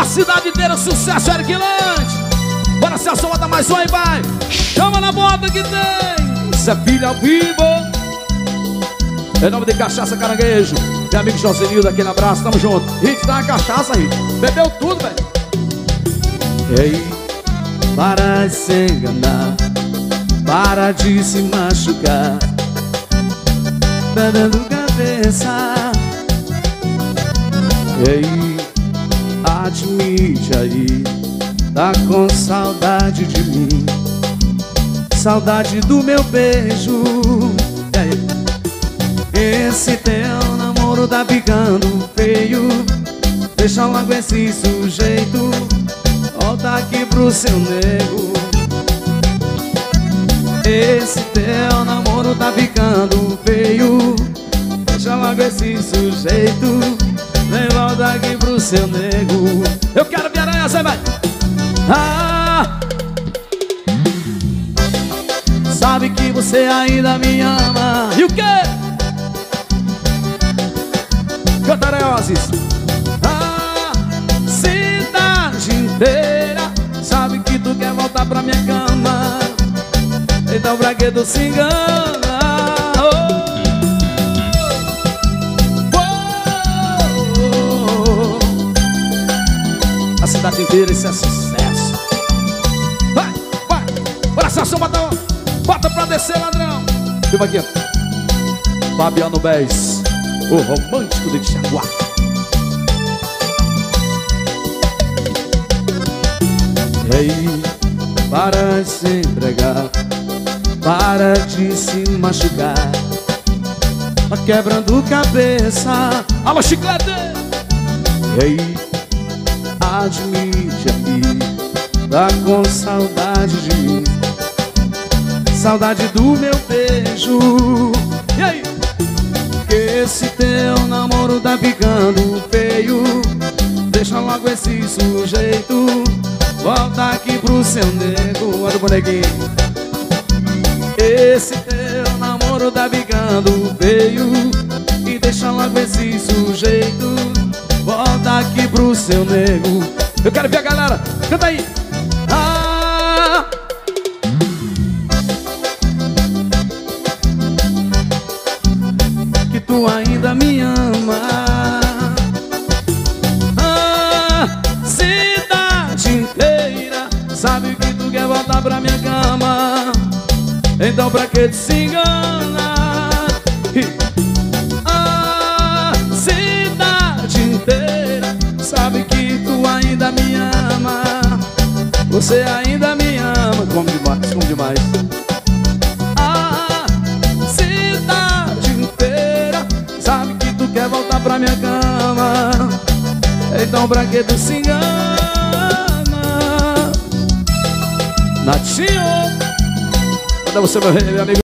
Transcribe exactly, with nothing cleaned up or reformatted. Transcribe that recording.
A cidade inteira, sucesso, Eric Lante. Bora, Celso, bota mais um aí, vai. Chama na bota que tem. Isso é filho ao vivo. Em nome de Cachaça Caranguejo. Meu amigo Josenildo, aquele abraço, tamo junto. Hit, dá uma cachaça, Hit. Bebeu tudo, velho. Ei, para de se enganar, para de se machucar, tá dando cabeça. Ei, admite aí, tá com saudade de mim, saudade do meu beijo. Esse teu namoro tá ficando feio, deixa logo esse sujeito, volta aqui pro seu nego. Esse teu namoro tá ficando feio, deixa logo esse sujeito, vem, volta aqui pro seu nego. Eu quero ver aranha, você vai. Ah, sabe que você ainda me ama. E o quê? Canta, Areoses. Ah, cidade inteira sabe que tu quer voltar pra minha cama, então pra que tu se engana? Oh, oh, oh. A cidade inteira, isso é sucesso. Vai, vai. Bora, Celso, bota, bota pra descer, ladrão. Viva aqui, Fabiano Bez, o romântico de Tiaguá. Ei, para de se entregar, para de se machucar, tá quebrando cabeça. Alô, Chiclete. Ei, admite aí, tá com saudade de mim, saudade do meu beijo. E aí? Esse teu namoro tá ficando feio, deixa logo esse sujeito, volta aqui pro seu nego. Olha o bonequinho. Esse teu namoro tá ficando feio, e deixa logo esse sujeito, volta aqui pro seu nego. Eu quero ver a galera, canta aí. Ah, que tu ainda me ama. Ah, cidade inteira sabe que tu quer voltar pra minha cama, então pra que te se engana? Ah, cidade inteira sabe que tu ainda me ama, você ainda me ama. Como demais, como demais. Ah, cidade inteira sabe que tu quer voltar pra minha cama, então pra que tu se engana? Natinho, cadê você, meu rei, meu amigo?